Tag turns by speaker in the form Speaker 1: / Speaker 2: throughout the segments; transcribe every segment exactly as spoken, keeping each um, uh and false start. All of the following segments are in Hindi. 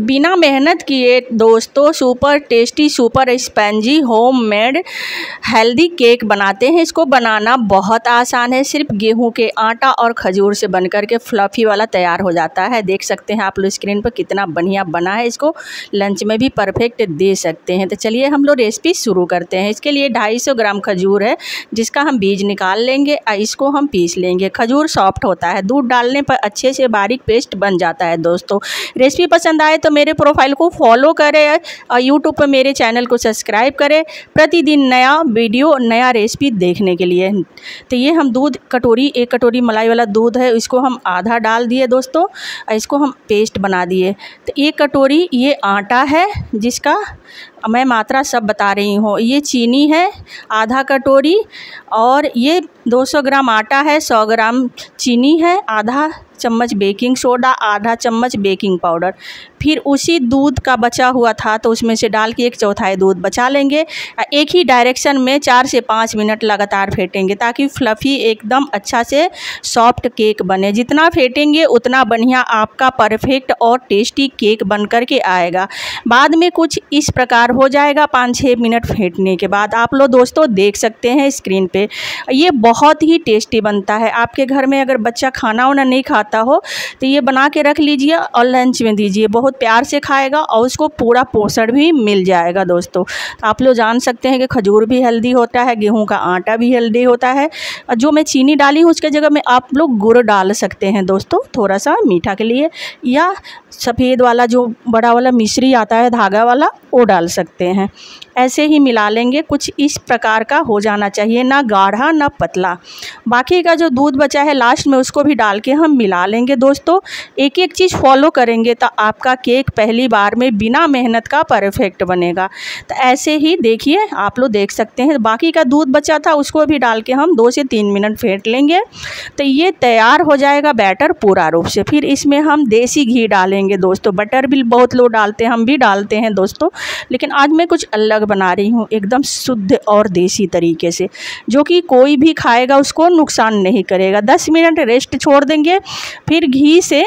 Speaker 1: बिना मेहनत किए दोस्तों super tasty super spongy homemade healthy cake बनाते हैं। इसको बनाना बहुत आसान है, सिर्फ गेहूं के आटा और खजूर से बनकर के फ्लफी वाला तैयार हो जाता है। देख सकते हैं आप लोग स्क्रीन पर कितना बढ़िया बना है। इसको लंच में भी परफेक्ट दे सकते हैं। तो चलिए हम लोग रेसिपी शुरू करते हैं। इसके लिए ढाई सौ ग्राम खजूर है जिसका हम बीज निकाल लेंगे और इसको हम पीस लेंगे। खजूर सॉफ्ट होता है, दूध डालने पर अच्छे से बारीक पेस्ट बन जाता है। दोस्तों रेसिपी पसंद आए तो मेरे प्रोफाइल को फॉलो करें और यूट्यूब पर मेरे चैनल को सब्सक्राइब करें प्रतिदिन नया वीडियो नया रेसिपी देखने के लिए। तो ये हम दूध कटोरी एक कटोरी मलाई वाला दूध है, इसको हम आधा डाल दिए दोस्तों और इसको हम पेस्ट बना दिए। तो एक कटोरी ये आटा है जिसका मैं मात्रा सब बता रही हूँ। ये चीनी है आधा कटोरी और ये दो सौ ग्राम आटा है, सौ ग्राम चीनी है, आधा चम्मच बेकिंग सोडा, आधा चम्मच बेकिंग पाउडर। फिर उसी दूध का बचा हुआ था तो उसमें से डाल के एक चौथाई दूध बचा लेंगे। एक ही डायरेक्शन में चार से पाँच मिनट लगातार फेंटेंगे ताकि फ्लफ़ी एकदम अच्छा से सॉफ्ट केक बने। जितना फेंटेंगे उतना बढ़िया आपका परफेक्ट और टेस्टी केक बन कर के आएगा। बाद में कुछ इस प्रकार हो जाएगा। पाँच छः मिनट फेंटने के बाद आप लोग दोस्तों देख सकते हैं स्क्रीन पे, ये बहुत ही टेस्टी बनता है। आपके घर में अगर बच्चा खाना वाना नहीं खाता हो तो ये बना के रख लीजिए और लंच में दीजिए, बहुत प्यार से खाएगा और उसको पूरा पोषण भी मिल जाएगा। दोस्तों आप लोग जान सकते हैं कि खजूर भी हेल्दी होता है, गेहूं का आटा भी हेल्दी होता है। जो मैं चीनी डाली हूँ उसके जगह में आप लोग गुड़ डाल सकते हैं दोस्तों, थोड़ा सा मीठा के लिए, या सफ़ेद वाला जो बड़ा वाला मिश्री आता है धागा वाला वो डाल सकते हैं। ऐसे ही मिला लेंगे, कुछ इस प्रकार का हो जाना चाहिए, ना गाढ़ा ना पतला। बाकी का जो दूध बचा है लास्ट में उसको भी डाल के हम मिला लेंगे। दोस्तों एक एक चीज़ फॉलो करेंगे तो आपका केक पहली बार में बिना मेहनत का परफेक्ट बनेगा। तो ऐसे ही देखिए आप लोग देख सकते हैं। बाकी का दूध बचा था उसको भी डाल के हम दो से तीन मिनट फेंट लेंगे तो ये तैयार हो जाएगा बैटर पूरा रूप से। फिर इसमें हम देसी घी डालेंगे दोस्तों। बटर भी बहुत लोग डालते हैं, हम भी डालते हैं दोस्तों, लेकिन आज मैं कुछ अलग बना रही हूँ एकदम शुद्ध और देसी तरीके से, जो कि कोई भी खाएगा उसको नुकसान नहीं करेगा। दस मिनट रेस्ट छोड़ देंगे, फिर घी से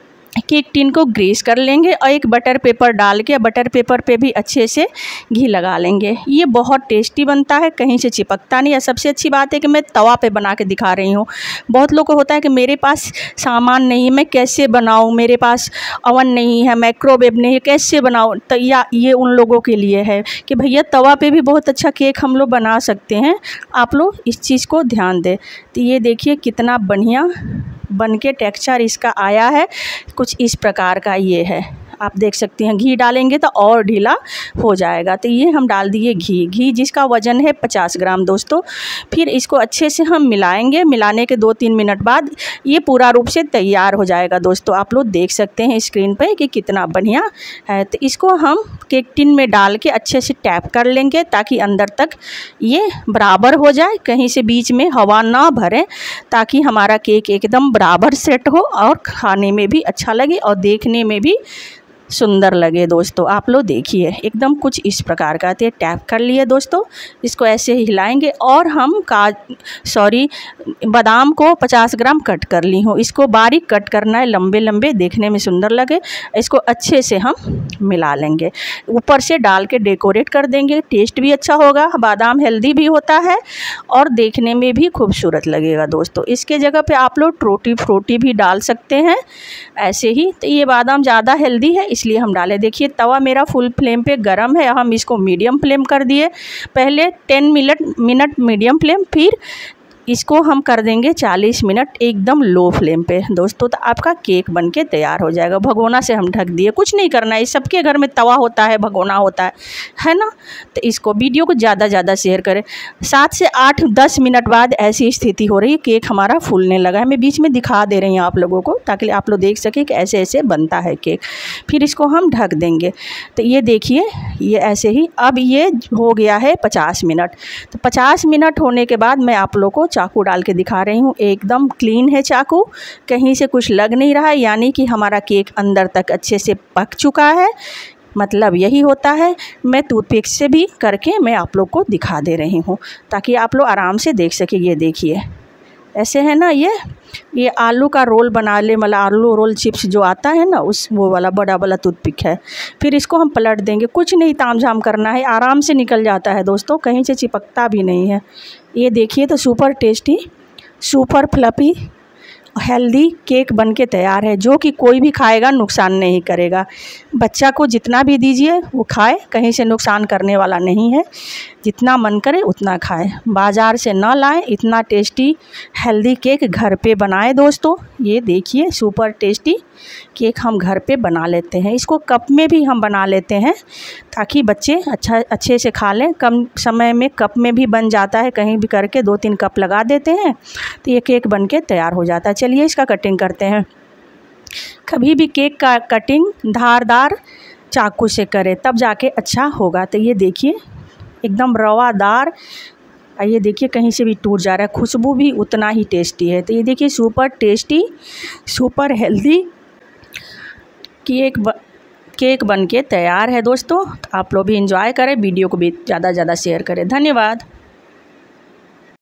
Speaker 1: केक टिन को ग्रीस कर लेंगे और एक बटर पेपर डाल के बटर पेपर पे भी अच्छे से घी लगा लेंगे। ये बहुत टेस्टी बनता है, कहीं से चिपकता नहीं है। सबसे अच्छी बात है कि मैं तवा पे बना के दिखा रही हूँ। बहुत लोगों को होता है कि मेरे पास सामान नहीं है, मैं कैसे बनाऊँ, मेरे पास ओवन नहीं है, माइक्रोवेव नहीं है, कैसे बनाऊँ। तो या ये उन लोगों के लिए है कि भैया तवा पे भी बहुत अच्छा केक हम लोग बना सकते हैं। आप लोग इस चीज़ को ध्यान दें। तो ये देखिए कितना बढ़िया बन के टेक्सचर इसका आया है, कुछ इस प्रकार का ये है। आप देख सकते हैं घी डालेंगे तो और ढीला हो जाएगा। तो ये हम डाल दिए घी घी जिसका वज़न है पचास ग्राम दोस्तों। फिर इसको अच्छे से हम मिलाएंगे। मिलाने के दो तीन मिनट बाद ये पूरा रूप से तैयार हो जाएगा। दोस्तों आप लोग देख सकते हैं स्क्रीन पे कि कितना बढ़िया है। तो इसको हम केक टिन में डाल के अच्छे से टैप कर लेंगे ताकि अंदर तक ये बराबर हो जाए, कहीं से बीच में हवा ना भरे, ताकि हमारा केक एकदम बराबर सेट हो और खाने में भी अच्छा लगे और देखने में भी सुंदर लगे। दोस्तों आप लोग देखिए एकदम कुछ इस प्रकार का। तो टैप कर लिए दोस्तों, इसको ऐसे ही हिलाएंगे और हम का सॉरी बादाम को पचास ग्राम कट कर ली हूँ। इसको बारीक कट करना है, लंबे लंबे देखने में सुंदर लगे। इसको अच्छे से हम मिला लेंगे, ऊपर से डाल के डेकोरेट कर देंगे। टेस्ट भी अच्छा होगा, बादाम हेल्दी भी होता है और देखने में भी खूबसूरत लगेगा। दोस्तों इसके जगह पे आप लोग टूटी फ्रूटी भी डाल सकते हैं ऐसे ही। तो ये बादाम ज़्यादा हेल्दी है इसलिए हम डाले। देखिए तवा मेरा फुल फ्लेम पे गरम है, हम इसको मीडियम फ्लेम कर दिए। पहले ten minute minute medium flame, फिर इसको हम कर देंगे चालीस मिनट एकदम लो फ्लेम पे दोस्तों। तो आपका केक बनके तैयार हो जाएगा। भगोना से हम ढक दिए, कुछ नहीं करना है। सबके घर में तवा होता है, भगोना होता है है ना। तो इसको वीडियो को ज़्यादा ज़्यादा शेयर करें। सात से आठ दस मिनट बाद ऐसी स्थिति हो रही है, केक हमारा फूलने लगा है। मैं बीच में दिखा दे रही हूँ आप लोगों को ताकि आप लोग देख सकें कि ऐसे ऐसे बनता है केक। फिर इसको हम ढक देंगे। तो ये देखिए ये ऐसे ही अब ये हो गया है पचास मिनट। तो पचास मिनट होने के बाद मैं आप लोग को चाकू डाल के दिखा रही हूँ। एकदम क्लीन है चाकू, कहीं से कुछ लग नहीं रहा है, यानी कि हमारा केक अंदर तक अच्छे से पक चुका है। मतलब यही होता है। मैं टूथपिक से भी करके मैं आप लोग को दिखा दे रही हूँ ताकि आप लोग आराम से देख सकें। ये देखिए ऐसे है ना, ये ये आलू का रोल बना ले, मतलब आलू रोल चिप्स जो आता है ना, उस वो वाला बड़ा वाला टूथपिक है। फिर इसको हम पलट देंगे, कुछ नहीं ताम झाम करना है, आराम से निकल जाता है दोस्तों, कहीं से चिपकता भी नहीं है। ये देखिए तो super tasty, super fluffy, healthy cake बनके तैयार है, जो कि कोई भी खाएगा नुकसान नहीं करेगा। बच्चा को जितना भी दीजिए वो खाए, कहीं से नुकसान करने वाला नहीं है, जितना मन करे उतना खाए, बाज़ार से ना लाएं। इतना टेस्टी हेल्दी केक घर पे बनाएं दोस्तों। ये देखिए सुपर टेस्टी केक हम घर पे बना लेते हैं। इसको कप में भी हम बना लेते हैं ताकि बच्चे अच्छा अच्छे से खा लें। कम समय में कप में भी बन जाता है, कहीं भी करके दो तीन कप लगा देते हैं तो ये केक बन के तैयार हो जाता है। चलिए इसका कटिंग करते हैं। कभी भी केक का कटिंग धारदार चाकू से करें, तब जाके अच्छा होगा। तो ये देखिए एकदम रवादार, ये देखिए कहीं से भी टूट जा रहा है, खुशबू भी उतना ही टेस्टी है। तो ये देखिए super tasty, super healthy cake ब, केक बन के तैयार है दोस्तों। आप लोग भी इंजॉय करें, वीडियो को भी ज़्यादा से ज़्यादा शेयर करें। धन्यवाद।